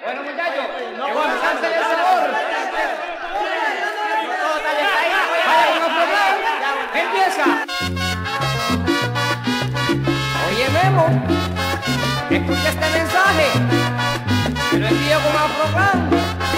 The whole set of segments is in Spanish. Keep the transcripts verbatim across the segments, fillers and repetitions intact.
Bueno, muchachos, llegó a empezarse el sabor. Vaya con otro lado. Empieza. Oye, Memo, escucha este mensaje. Te lo envío como Afroclan.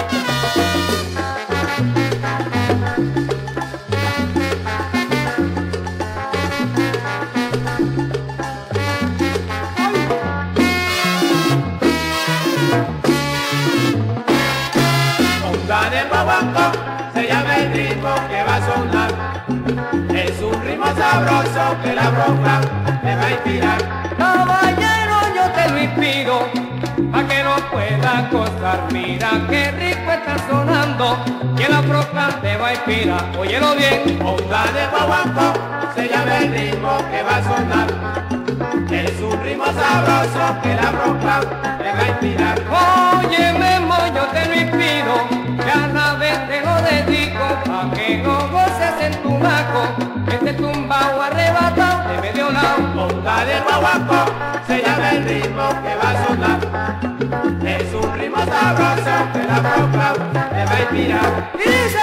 De guaguancó se llama el ritmo que va a sonar. Es un ritmo sabroso que la Afroclan te va a inspirar. Caballero, yo te lo inspiro, pa' que no pueda costar. Mira qué rico está sonando, y el Afroclan te va a inspirar. Óyelo bien. Onda de guaguancó se llama el ritmo que va a sonar. Es un ritmo sabroso que la Afroclan te va a inspirar. Oye, Memo, yo te lo inspiro, cada vez te lo dedico, pa' que no goces en tu maco, este tumbao arrebatado de medio lado. Onda de guaguancó se llama el ritmo que va a sonar. Es un ritmo sabroso que la Afroclan te va a inspirar. Y dice...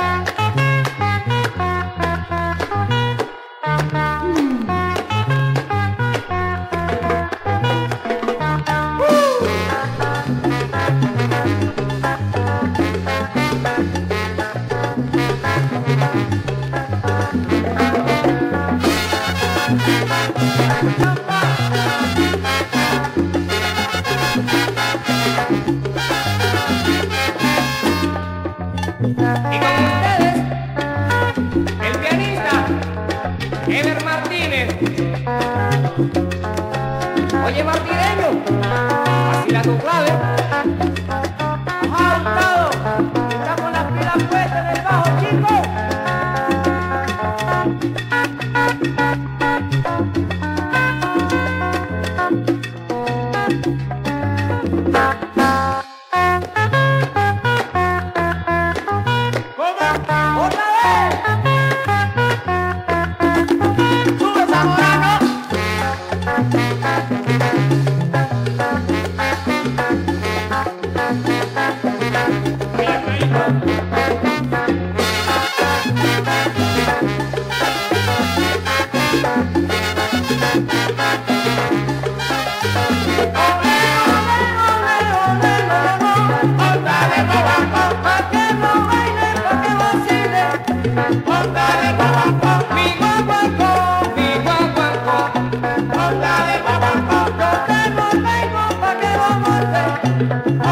Y con ustedes, el pianista, Ever Martínez. Oye, martireño, vacila tu clave. Ajá, Gustavo, está con las pilas puestas en el bajo, chico. Onda de guaguancó, Yo te lo traigo pa' que lo montes.